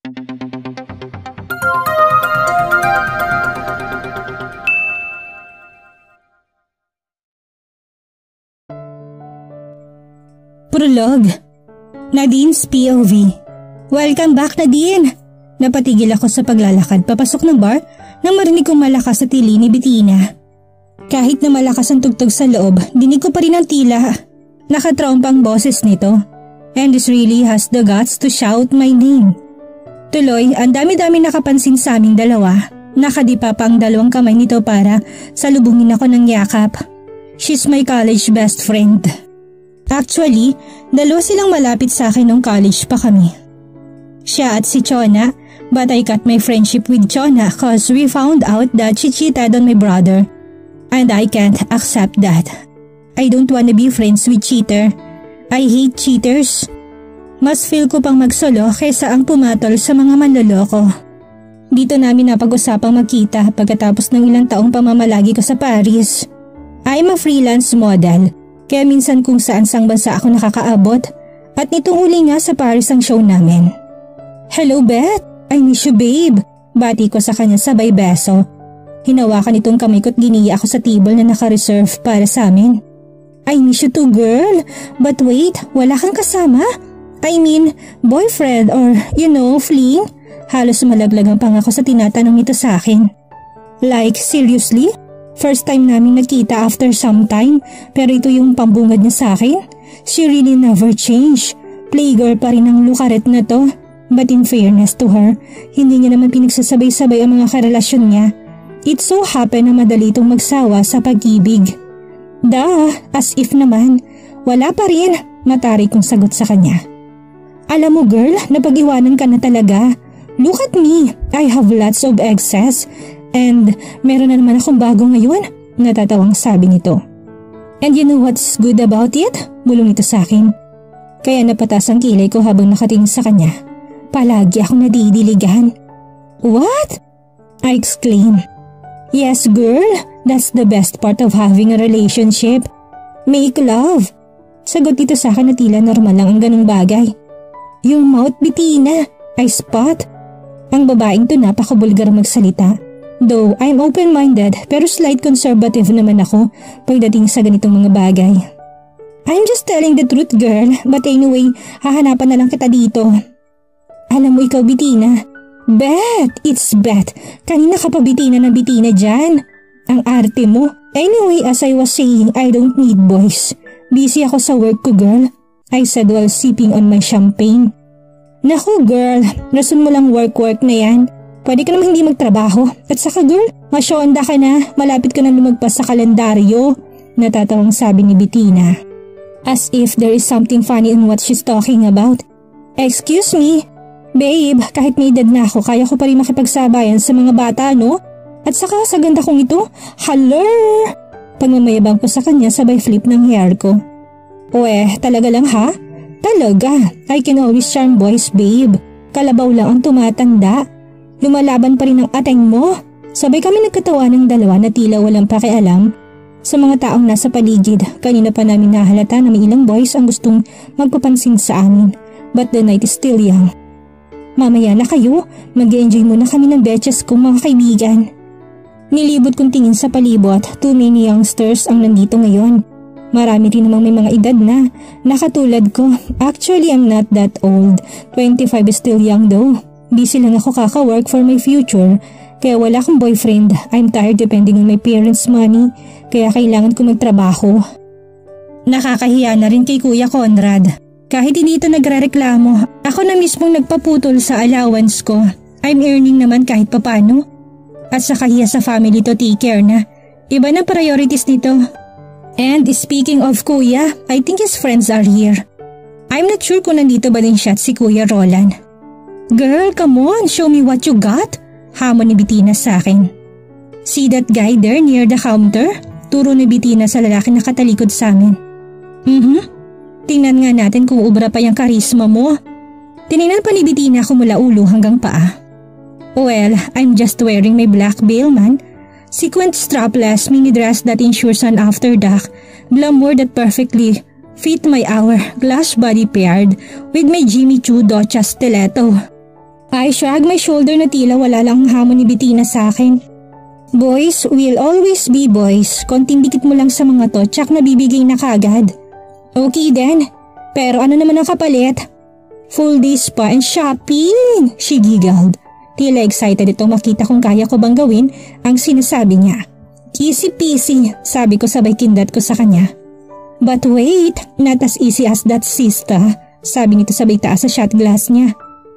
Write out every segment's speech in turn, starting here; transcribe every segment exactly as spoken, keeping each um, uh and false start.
Prologue. Nadine's P O V. Welcome back, Nadine! Napatigil ako sa paglalakad papasok ng bar nang marinig kong malakas sa tili ni Bettina. Kahit na malakas ang tugtog sa loob, dinig ko pa rin ang tila. Nakatrompang boses nito. And this really has the guts to shout my name. Tuloy, ang dami-dami nakapansin sa aming dalawa. Nakadipa pa ang dalawang kamay nito para salubungin ako ng yakap. She's my college best friend. Actually, dalawa silang malapit sa akin nung college pa kami. Siya at si Chona, but I cut my friendship with Chona cause we found out that she cheated on my brother. And I can't accept that. I don't wanna be friends with cheater. I hate cheaters. Mas feel ko pang magsolo kaysa ang pumatol sa mga manloloko. Dito namin napag-usapang magkita pagkatapos ng ilang taong pamamalagi ko sa Paris. I'm a freelance model. Kaya minsan kung saan sang bansa ako nakakaabot at nitong uli nga sa Paris ang show namin. Hello Beth, I miss you babe. Bati ko sa kanya sabay beso. Hinawakan itong kamay ko't giniya ako sa table na naka-reserve para sa amin. I miss you too girl, but wait, wala kang kasama? I mean, boyfriend or you know, fling? Halos malaglag ang pangako sa tinatanong nito sa akin. Like seriously? First time namin nagkita after some time, pero ito yung pambungad niya sa akin. She really never changed. Playgirl pa rin ang lukaret na to. But in fairness to her, hindi niya naman pinagsasabay-sabay ang mga karelasyon niya. It so happened na madali itong magsawa sa pag-ibig. Duh, as if naman. Wala pa rin, matari kong sagot sa kanya. Alam mo girl, napag-iwanan ka na talaga. Look at me, I have lots of excess. And meron na naman akong bago ngayon, natatawang sabi nito. And you know what's good about it? Bulong nito sa akin. Kaya napatas ang kilay ko habang nakatingin sa kanya. Palagi akong nadidiligan. What? I exclaim. Yes girl, that's the best part of having a relationship. Make love. Sagot dito sa akin na tila normal lang ang ganung bagay. Your mouth, Bettina. I spot. Ang babaeng to napakabulgar magsalita. Though I'm open-minded pero slight conservative naman ako pagdating sa ganitong mga bagay. I'm just telling the truth girl, but anyway, hahanapan na lang kita dito. Alam mo ikaw Bettina, Beth, it's Beth. Kanina ka pa Bettina ng Bettina dyan. Ang arte mo. Anyway, as I was saying, I don't need boys. Busy ako sa work ko girl, I said while sipping on my champagne. Naku girl, rason mo lang work-work na yan. Pwede ka naman hindi magtrabaho. At saka girl, masyonda ka na, malapit ka na lumagpas sa kalendaryo. Natatawang sabi ni Bettina. As if there is something funny in what she's talking about. Excuse me, babe, kahit may edad na ako, kaya ko pa rin makipagsabayan sa mga bata, no? At saka sa ganda kong ito, haller! Pagmamayabang ko sa kanya sabay flip ng hair ko. O eh, talaga lang ha? Talaga, I can always charm boys, babe. Kalabaw lang ang tumatanda. Lumalaban pa rin ang ateng mo. Sabay kami nagkatawa ng dalawa na tila walang pakialam sa mga taong nasa paligid. Kanina pa namin nahalata na may ilang boys ang gustong magpapansin sa amin. But the night is still young. Mamaya na kayo, mag-enjoy muna kami ng betches kong mga kaibigan. Nilibot kong tingin sa palibot, too many youngsters ang nandito ngayon. Marami rin namang may mga edad na, nakatulad ko. Actually, I'm not that old. twenty-five is still young though. Busy lang ako kaka-work for my future, kaya wala akong boyfriend. I'm tired depending on my parents' money, kaya kailangan ko magtrabaho. Nakakahiya na rin kay Kuya Conrad. Kahit hindi ito nagre-reklamo, ako na mismong nagpaputol sa allowance ko. I'm earning naman kahit papano. At sa kahiya sa family to take care na. Iba na priorities nito. And speaking of Kuya, I think his friends are here. I'm not sure kung nandito ba din siya at si Kuya Roland. Girl, come on, show me what you got. Hamon ni Bettina sa akin. See that guy there near the counter? Turo ni Bettina sa lalaki na katalikod sa amin. Mhm. Tingnan nga natin kung ubra pa yung karisma mo. Tinignan pa ni Bettina ako mula ulo hanggang paa. Well, I'm just wearing my black Bailman. Sequined strapless mini dress that ensures an after dark glamour that perfectly fit my hourglass body paired with my Jimmy Choo Docha stiletto. I shrugged my shoulder na tila wala lang ang hamon ni Bettina sa akin. Boys will always be boys. Konting dikit mo lang sa mga to, tsak nabibigay na kagad. Okay then, pero ano naman ang kapalit? Full day spa and shopping, she giggled. Tila excited itong makita kung kaya ko bang gawin ang sinasabi niya. Easy peasy, sabi ko sabay kindat ko sa kanya. But wait, not as easy as that, sister, sabi nito sabay taas sa shot glass niya.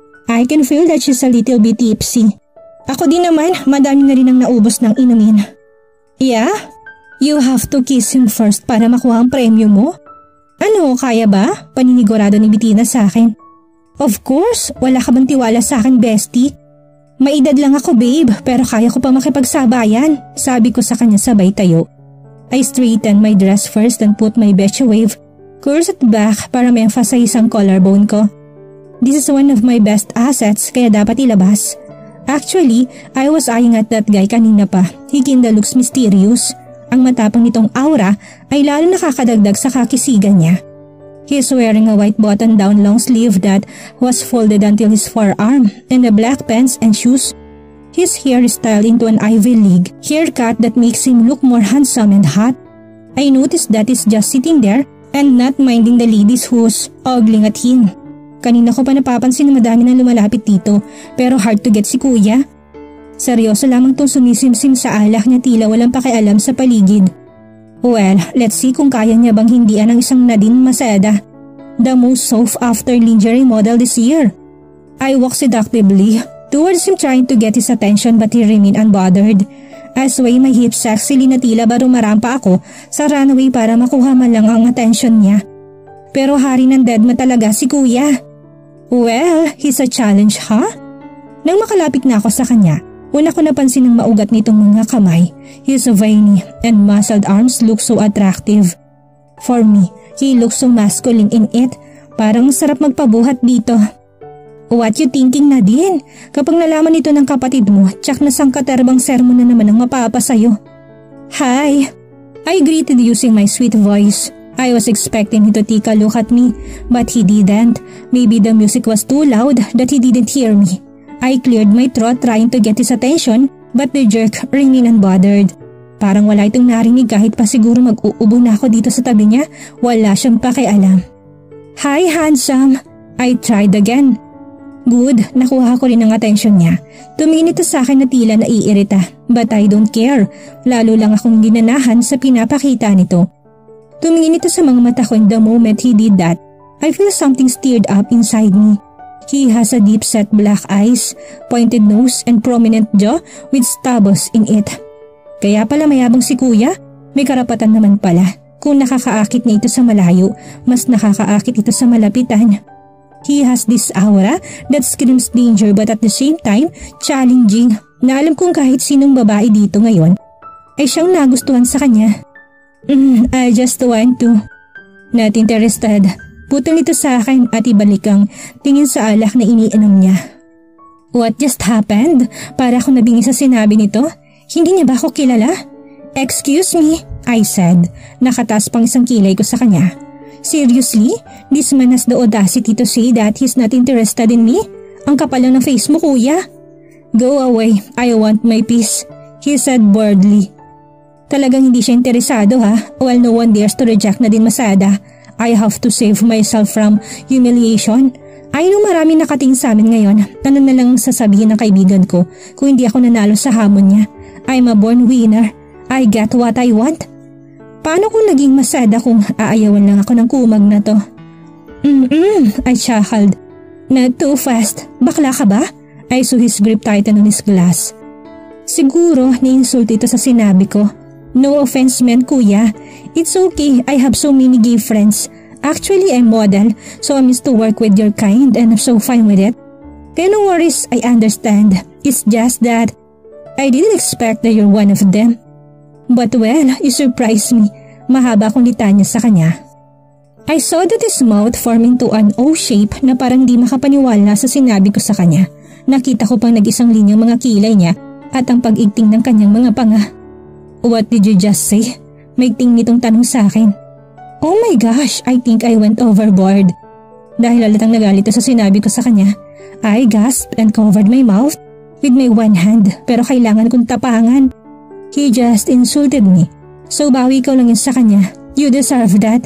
I can feel that she's a little bit tipsy. Ako din naman, madami na rin ang naubos ng inumin. Yeah? You have to kiss him first para makuha ang premyo mo? Ano, kaya ba? Paninigurado ni Bettina sa akin. Of course, wala ka bang tiwala sa akin, bestie? Maedad lang ako, babe, pero kaya ko pa makipagsabayan, sabi ko sa kanya sabay tayo. I straightened my dress first and put my beche wave corset back para ma-emphasize ang collarbone ko. This is one of my best assets kaya dapat ilabas. Actually, I was eyeing at that guy kanina pa. He kinda looks mysterious. Ang matapang nitong aura ay lalo nakakadagdag sa kakisigan niya. He is wearing a white button-down long sleeve that was folded until his forearm and the black pants and shoes. His hair is styled into an Ivy League haircut that makes him look more handsome and hot. I noticed that he's just sitting there and not minding the ladies who's ogling at him. Kanina ko pa napapansin na madami nang lumalapit dito pero hard to get si kuya. Seryoso lamang tong sumisimsim sa alak niya tila walang pakialam sa paligid. Well, let's see kung kaya niya bang hindian ang isang Nadine Maceda, the most sought after lingerie model this year. I walked seductively towards him trying to get his attention but he remained unbothered. I sway my hips sexily na tila ba rumarampa ako sa runway para makuha man lang ang attention niya. Pero hari ng deadma talaga si kuya. Well, he's a challenge, huh? Nang makalapit na ako sa kanya, una ko napansin ang maugat nitong mga kamay. His veiny and muscled arms look so attractive. For me, he looks so masculine in it. Parang sarap magpabuhat dito. What you thinking, Nadine? Kapag nalaman ito ng kapatid mo, tsak na sangkaterbang sermon na naman ang mapapasayo. Hi! I greeted using my sweet voice. I was expecting him to take a look at me, but he didn't. Maybe the music was too loud that he didn't hear me. I cleared my throat trying to get his attention, but the jerk remained unbothered. Parang wala itong narinig kahit pa siguro mag-uubo na ako dito sa tabi niya, wala siyang pakialam. Hi, handsome! I tried again. Good, nakuha ko rin ang atensyon niya. Tumingin ito sa akin na tila naiirita, but I don't care. Lalo lang akong ginanahan sa pinapakita nito. Tumingin ito sa mga mata ko and the moment he did that, I feel something stirred up inside me. He has a deep-set black eyes, pointed nose and prominent jaw with stubbles in it. Kaya pala mayabang si kuya, may karapatan naman pala. Kung nakakaakit na ito sa malayo, mas nakakaakit ito sa malapitan. He has this aura that screams danger but at the same time challenging na alam kong kahit sinong babae dito ngayon ay siyang nagustuhan sa kanya. Mm, I just want to. Not interested. Putol ito sa akin at ibalik ang tingin sa alak na iniinom niya. What just happened? Para akong nabingi sa sinabi nito. Hindi niya ba ako kilala? Excuse me, I said. Nakataas pang isang kilay ko sa kanya. Seriously? This man has the audacity to say that he's not interested in me? Ang kapal lang ng face mo, kuya. Go away, I want my peace, he said boredly. Talagang hindi siya interesado ha? Well, no one dares to reject Nadine Maceda. I have to save myself from humiliation. I know marami nakatingin sa amin ngayon. Ano na lang sasabihin ng kaibigan ko kung hindi ako nanalo sa hamon niya? I'm a born winner. I get what I want. Paano kung naging Maceda kung aayawan lang ako ng kumag na to? Mm-mm, I chuckled. Not too fast. Bakla ka ba? I saw his grip tighten on his glass. Siguro na-insult ito sa sinabi ko. No offense meant, kuya. It's okay, I have so many gay friends. Actually, I'm model, so I'm used to work with your kind and I'm so fine with it. Kaya no worries, I understand. It's just that I didn't expect that you're one of them. But well, you surprised me. Mahaba akong litanya sa kanya. I saw that his mouth formed into an O shape na parang di makapaniwala sa sinabi ko sa kanya. Nakita ko pang nag-isang linyang mga kilay niya at ang pag-igting ng kanyang mga panga. What did you just say? May ting nitong tanong sa akin. Oh my gosh, I think I went overboard. dahil halatang nagalit sa sinabi ko sa kanya. I gasped and covered my mouth with my one hand pero kailangan kong tapangan. He just insulted me. So bawi ko lang yun sa kanya. You deserve that.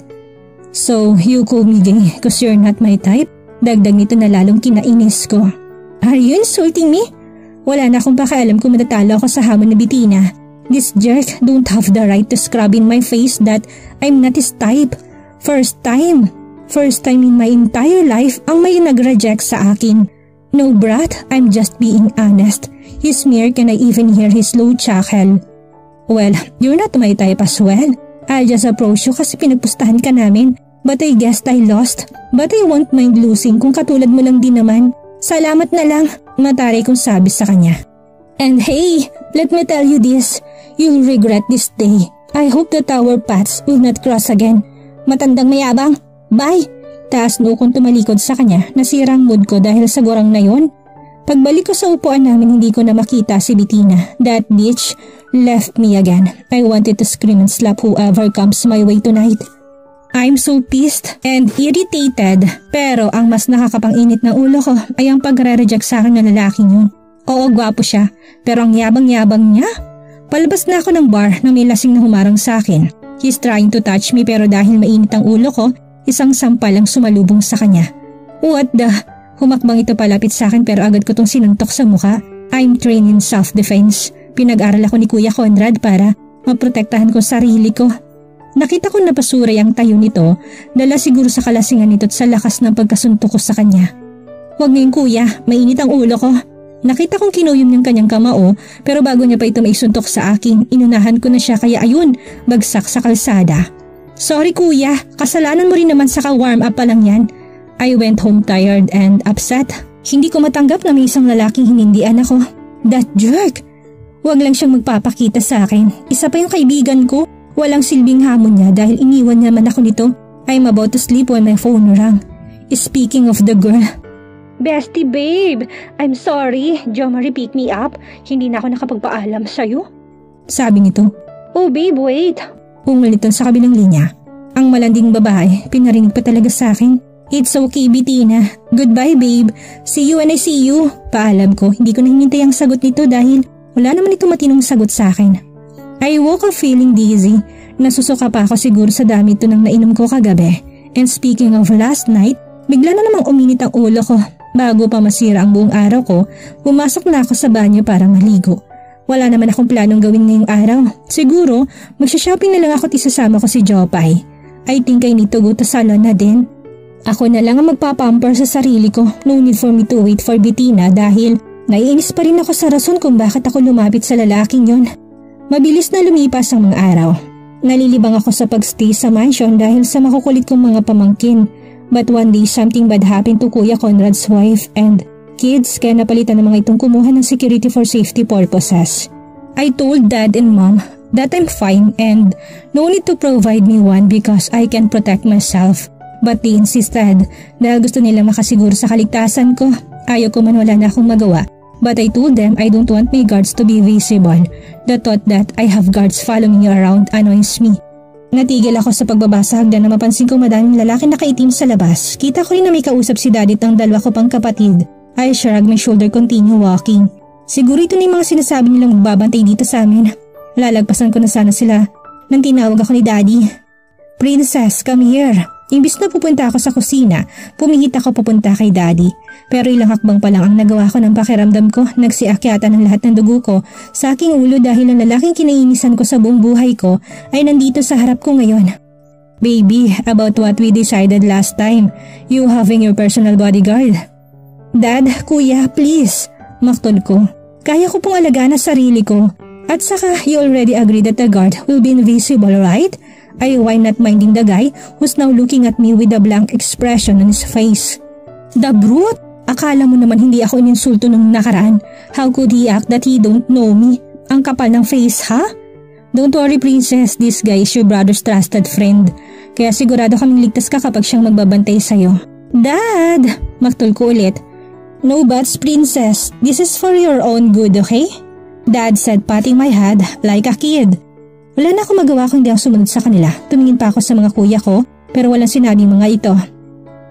So you call me gay cause you're not my type? Dagdag nito na lalong kinainis ko. Are you insulting me? Wala na akong pakialam kung matatalo ako sa hamon ni Bettina. This jerk don't have the right to scrub in my face that I'm not his type. First time. First time in my entire life ang may nag-reject sa akin. No brat, I'm just being honest. His smear, can I even hear his low chuckle? Well, you're not my type as well. I'll just approach you kasi pinagpustahan ka namin. But I guessed I lost. But I won't mind losing kung katulad mo lang din naman. Salamat na lang, mataray kong sabi sa kanya. And hey, let me tell you this. You'll regret this day. I hope that our paths will not cross again. Matandang mayabang. Bye! Taas noo kong tumalikod sa kanya, nasirang mood ko dahil sa gurang na yon. Pagbalik ko sa upuan namin, hindi ko na makita si Bettina. That bitch left me again. I wanted to scream and slap whoever comes my way tonight. I'm so pissed and irritated. Pero ang mas nakakapanginit ng ulo ko ay ang pagre-reject sa akin ng lalaking yun. Oo, gwapo siya, pero ang yabang-yabang niya. Palabas na ako ng bar nang may lasing na humarang sa akin. He's trying to touch me pero dahil mainit ang ulo ko, isang sampal ang sumalubong sa kanya. What the? Humakbang ito palapit sa akin pero agad ko tong sinuntok sa mukha. I'm trained in self-defense. Pinag-aral ako ni Kuya Conrad para maprotektahan ko sarili ko. Nakita ko na pasuray ang tayo nito, dala siguro sa kalasingan nito at sa lakas ng pagkasuntok ko sa kanya. Huwag ngayon kuya, mainit ang ulo ko. Nakita kong kinuyom niyang kanyang kamao pero bago niya pa ito maisuntok sa akin, inunahan ko na siya kaya ayun, bagsak sa kalsada. Sorry kuya, kasalanan mo rin naman sa ka-warm up pa lang yan. I went home tired and upset. Hindi ko matanggap na may isang lalaking hinindian ako. That jerk! Huwag lang siyang magpapakita sa akin. Isa pa yung kaibigan ko, walang silbing hamon niya dahil iniwan naman ako nito. I'm about to sleep when my phone rang. Speaking of the girl. Bestie babe, I'm sorry. Jomari pick me up. Hindi na ako nakapagpaalam sa'yo. Sabi nito. Oh babe, wait. Ungal nito sa kabilang linya. Ang malanding babae, pinarinig pa talaga sa akin. It's okay, Bettina. Goodbye, babe. See you when I see you. Paalam ko, hindi ko na hinintay ang sagot nito dahil wala naman ito matinong sagot sa akin. I woke up feeling dizzy. Nasusuka pa ako siguro sa dami ito nang nainom ko kagabi. And speaking of last night, bigla na namang uminit ang ulo ko. Bago pa masira ang buong araw ko, pumasok na ako sa banyo para maligo. Wala naman akong planong gawin ngayong araw. Siguro, magsha-shopping na lang ako at isasama ko si Jopay. I think I need to go to salon na din. Ako na lang ang magpapamper sa sarili ko. No need for me to wait for Bettina dahil naiinis pa rin ako sa rason kung bakit ako lumapit sa lalaking yon. Mabilis na lumipas ang mga araw. Nalilibang ako sa pagstay sa mansion dahil sa makukulit kong mga pamangkin. But one day something bad happened to Kuya Conrad's wife and kids kaya napalitan ng mga itong kumuha ng security for safety purposes. I told dad and mom that I'm fine and no need to provide me one because I can protect myself. But they insisted dahil gusto nila makasiguro sa kaligtasan ko. Ayaw ko man wala na akong magawa. But I told them I don't want my guards to be visible. The thought that I have guards following me around annoys me. Natigil ako sa pagbabasa hanggang na mapansin kong madaming lalaki nakaitim sa labas. Kita ko rin na may kausap si daddy at ang dalawa ko pang kapatid. I shrugged my shoulder, continue walking. Siguro ito na yung mga sinasabi nilang magbabantay dito sa amin. Lalagpasan ko na sana sila nang tinawag ako ni daddy. Princess, come here. Imbis na pupunta ako sa kusina, pumihit ako pupunta kay daddy. Pero ilang hakbang pa lang ang nagawa ko ng pakiramdam ko, nagsiakyatan ng lahat ng dugo ko sa aking ulo dahil ang lalaking kinainisan ko sa buong buhay ko ay nandito sa harap ko ngayon. Baby, about what we decided last time, you having your personal bodyguard. Dad, kuya, please. Maktol ko. Kaya ko pong alagaan ang sarili ko. At saka, you already agreed that the guard will be invisible, right? Ay, why not minding the guy who's now looking at me with a blank expression on his face? The brute! Akala mo naman hindi ako ininsulto nung nakaraan. How could he act that he don't know me? Ang kapal ng face, ha? Don't worry, princess. This guy is your brother's trusted friend. Kaya sigurado kaming ligtas ka kapag siyang magbabantay sa'yo. Dad! Maktol ko ulit. No buts, princess. This is for your own good, okay? Dad said, patting my head like a kid. Wala na akong magawa kung hindi ako sumunod sa kanila. Tumingin pa ako sa mga kuya ko pero walang sinabing mga ito.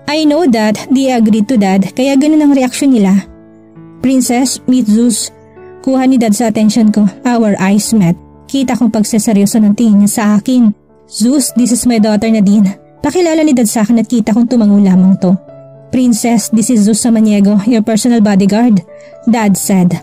I know that they agreed to Dad kaya ganun ang reaksyon nila. Princess, meet Zeus. Kuha ni Dad sa atensyon ko. Our eyes met. Kita kong pagseseryoso ng tingin niya sa akin. Zeus, this is my daughter Nadine. Pakilala ni Dad sa akin at kita kong tumango lamang to. Princess, this is Zeus Samaniego, your personal bodyguard, Dad said.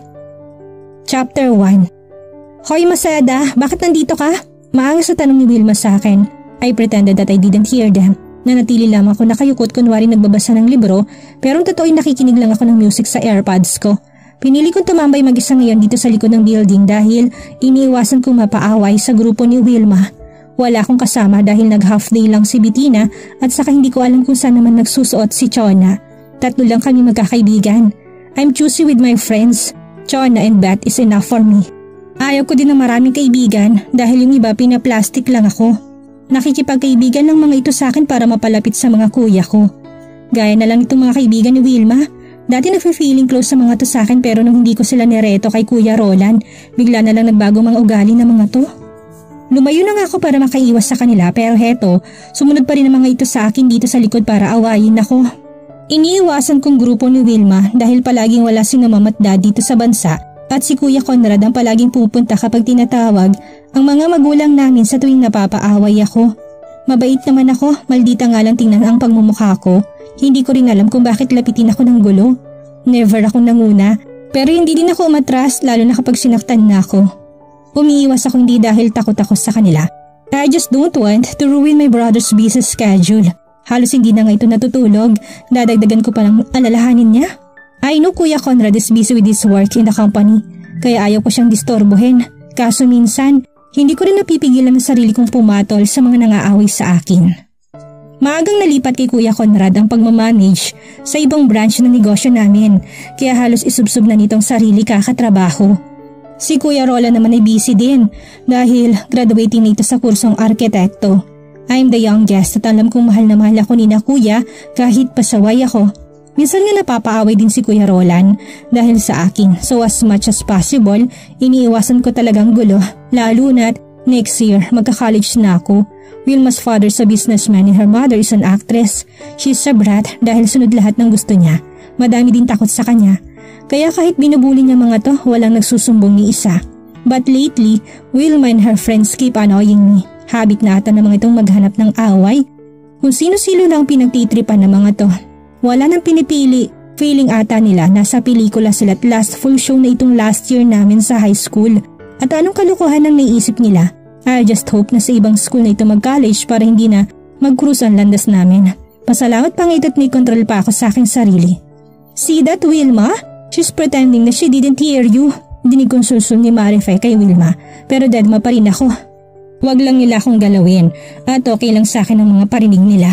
Chapter one. Hoy Maseda, bakit nandito ka? Maangas na tanong ni Wilma sa akin. I pretended that I didn't hear them. Nanatili lamang ako nakayukot kunwari nagbabasa ng libro pero ang totoo ay nakikinig lang ako ng music sa AirPods ko. Pinili kong tumambay mag-isa ngayon dito sa likod ng building dahil iniiwasan kong mapaaway sa grupo ni Wilma. Wala akong kasama dahil nag-half day lang si Bettina at saka hindi ko alam kung saan naman nagsusuot si Chona. Tatlo lang kami magkakaibigan. I'm choosy with my friends. Chona and Beth is enough for me. Ayaw ko din ng maraming kaibigan dahil yung iba pinaplastic lang ako. Nakikipagkaibigan ng mga ito sa akin para mapalapit sa mga kuya ko. Gaya na lang itong mga kaibigan ni Wilma. Dati nag-feeling close sa mga to sa akin pero nung hindi ko sila nireto kay Kuya Roland, bigla na lang nagbago mga ugali ng mga to. Lumayo na nga ako para makaiwas sa kanila pero heto, sumunod pa rin ang mga ito sa akin dito sa likod para awayin ako. Iniiwasan kong grupo ni Wilma dahil palaging wala si Mama at Dad dito sa bansa at si Kuya Conrad ang palaging pupunta kapag tinatawag ang mga magulang namin sa tuwing napapaaway ako. Mabait naman ako, maldita nga lang tingnan ang pagmumukha ko. Hindi ko rin alam kung bakit lapitin ako ng gulo. Never akong nanguna, pero hindi din ako umatras lalo na kapag sinaktan na ako. Umiiwas ako hindi dahil takot ako sa kanila. I just don't want to ruin my brother's busy schedule. Halos hindi na nga ito natutulog, dadagdagan ko pa ng alalahanin niya. I know Kuya Conrad is busy with his work in the company, kaya ayaw ko siyang distorbohin. Kaso minsan, hindi ko rin napipigilan ang sarili kong pumatol sa mga nangaaway sa akin. Maagang nalipat kay Kuya Conrad ang pagmamanage sa ibang branch ng negosyo namin, kaya halos isubsob na nitong sarili kakatrabaho. Si Kuya Rola naman ay busy din dahil graduating nito sa kursong arkitekto. I'm the youngest at alam kong mahal na mahal ako ni na Kuya kahit pasaway ako. Minsan nga napapaaway din si Kuya Roland dahil sa akin, so as much as possible, iniiwasan ko talagang gulo, lalo na't next year magka-college na ako. Wilma's father's a businessman and her mother is an actress. She's a brat dahil sunod lahat ng gusto niya. Madami din takot sa kanya. Kaya kahit binubuli niya mga to, walang nagsusumbong ni isa. But lately, Wilma and her friends keep annoying me. Habit na ata ng mga itong maghanap ng away. Kung sino-sino lang pinagtitripan ng mga to. Wala nang pinipili. Feeling ata nila nasa pelikula sila at last full show na itong last year namin sa high school. At anong kalukuhan ang naisip nila? I just hope na sa ibang school na ito mag-college para hindi na mag-cruise ang landas namin. Pasalamat pa nga ito't may control pa ako sa aking sarili. See that, Wilma? She's pretending na she didn't hear you. Dinig kong sulsul ni Marife kay Wilma pero deadma pa rin ako. Wag lang nila akong galawin at okay lang sa akin ang mga parinig nila.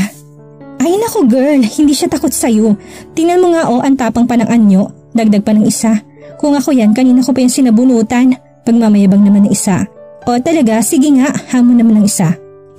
Ay nako girl, hindi siya takot sa'yo. Tingnan mo nga o, ang tapang pa ng anyo. Dagdag pa ng isa. Kung ako yan, kanina ko pa yung sinabunutan. Pagmamayabang naman ng isa. O talaga, sige nga, hamon naman ng isa.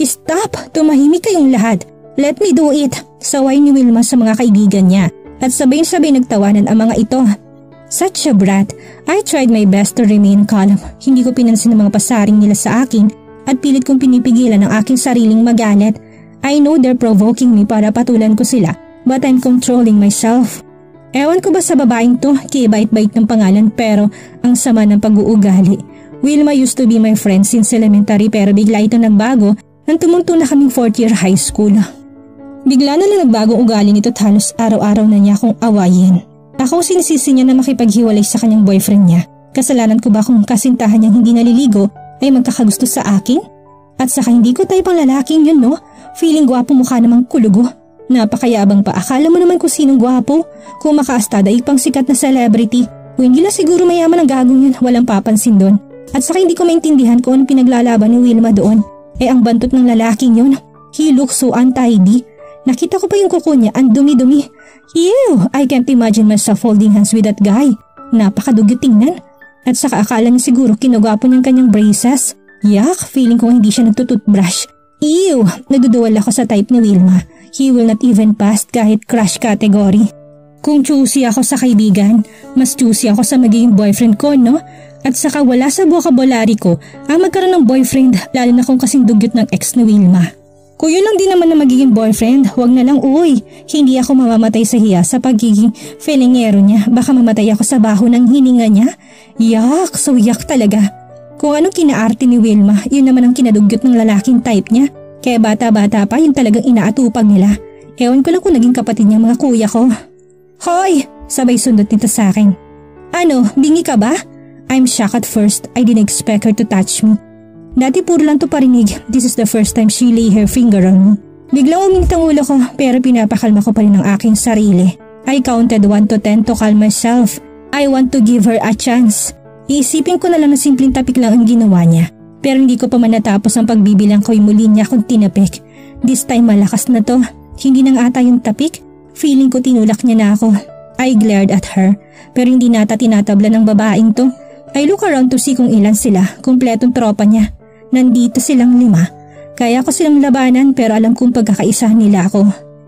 Stop! Tumahimik kayong lahat. Let me do it. Saway ni Wilma sa mga kaibigan niya. At sabay-sabay nagtawanan ang mga ito. Such a brat. I tried my best to remain calm. Hindi ko pinansin ang mga pasaring nila sa akin at pilit kong pinipigilan ang aking sariling magalit. I know they're provoking me para patulan ko sila, but I'm controlling myself. Ewan ko ba sa babaeng to, kibait-bait ng pangalan pero ang sama ng pag-uugali. Wilma used to be my friend since elementary pero bigla ito nagbago nang tumunto na kaming fourth year high school. Bigla na lang nagbagong ugali nito at halos araw-araw na niya akong awayin. Ako sinisisi niya na makipaghiwalay sa kanyang boyfriend niya. Kasalanan ko ba kung kasintahan niyang hindi naliligo ay magkakagusto sa akin? At saka hindi ko type ang lalaking yun, no? Feeling gwapo mukha namang kulugo. Napakayabang pa, akala mo naman kung sinong gwapo. Kung makaastada ay pang sikat na celebrity. Kung hindi lang siguro mayaman ang gagong yun, walang papansin doon. At saka hindi ko maintindihan kung anong pinaglalaban ni Wilma doon. Eh ang bantot ng lalaking yun, he looks so untidy. Nakita ko pa yung kuko niya, ang dumi-dumi. Ew, I can't imagine myself holding hands with that guy. Napakadugyot tingnan. At saka akala niya siguro kinugwapo niyang kanyang braces. Yak, feeling ko hindi siya nagtututbrush. Ew, naduduwal ako sa type ni Wilma. He will not even pass kahit crush category. Kung choosy ako sa kaibigan, mas choosy ako sa magiging boyfriend ko, no? At saka wala sa vocabulary ko ang magkaroon ng boyfriend lalo na kung kasing dugyot ng ex ni Wilma. Kung yun lang din naman na magiging boyfriend, wag na lang uy. Hindi ako mamamatay sa hiya sa pagiging felingero niya. Baka mamatay ako sa baho ng hininga niya. Yak, so yak talaga. Kung anong kinaarte ni Wilma, yun naman ang kinadugyot ng lalaking type niya. Kaya bata-bata pa yun talagang inaatupag nila. Ewan ko lang kung naging kapatid niya mga kuya ko. Hoy! Sabay sundot nito sa akin. Ano, bingi ka ba? I'm shocked at first. I didn't expect her to touch me. Dati puro lang to parinig. This is the first time she lay her finger on me. Biglang uminit ang ulo ko pero pinapakalma ko pa rin ang aking sarili. I counted one to ten to calm myself. I want to give her a chance. Iisipin ko na lang na simpleng tapik lang ang ginawa niya. Pero hindi ko pa man natapos ang pagbibilang ko'y muli niya akong tinapik. This time malakas na to. Hindi nang ata yung tapik. Feeling ko tinulak niya na ako. I glared at her pero hindi nata tinatabla ng babaeng to. I look around to see kung ilan sila. Kumpletong tropa niya. Nandito silang lima. Kaya ko silang labanan pero alam kong pagkakaisahan nila ako.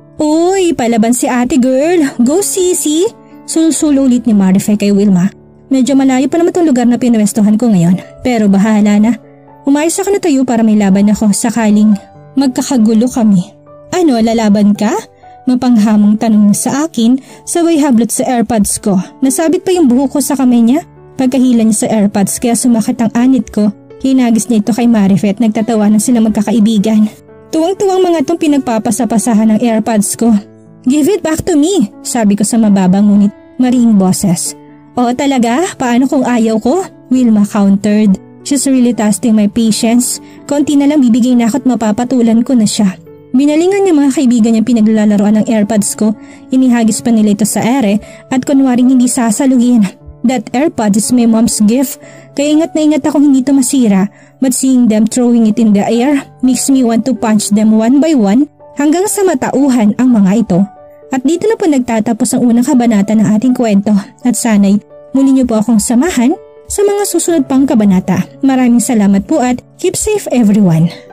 Uy, palaban si ate girl. Go sisi. Sulsulo ulit ni Marife kay Wilma. Medyo malayo pa naman itong lugar na pinwestohan ko ngayon. Pero bahala na. Umayos ako na tayo para may laban ako sakaling magkakagulo kami. Ano, lalaban ka? Mapanghamong tanong sa akin sabay hablot sa airpods ko. Nasabit pa yung buhok ko sa kamay niya. Pagkahila niya sa airpods kaya sumakit ang anit ko. Hinagis niya ito kay Marife at nagtatawanan sila magkakaibigan. Tuwang-tuwang mga itong pinagpapasapasahan ng airpods ko. Give it back to me, sabi ko sa mababang ngunit maring boses. O talaga? Paano kung ayaw ko? Wilma countered. She's really testing my patience. Konti na lang bibigay na ako at mapapatulan ko na siya. Binalingan niya mga kaibigan niya pinaglalaroan ng airpods ko. Inihagis pa nila ito sa ere at kunwaring hindi sasaluhin. That AirPod is my mom's gift, kaya ingat na ingat akong hindi ito masira, but seeing them throwing it in the air makes me want to punch them one by one hanggang sa matauhan ang mga ito. At dito na po nagtatapos ang unang kabanata ng ating kwento at sana'y muli niyo po akong samahan sa mga susunod pang kabanata. Maraming salamat po at keep safe everyone.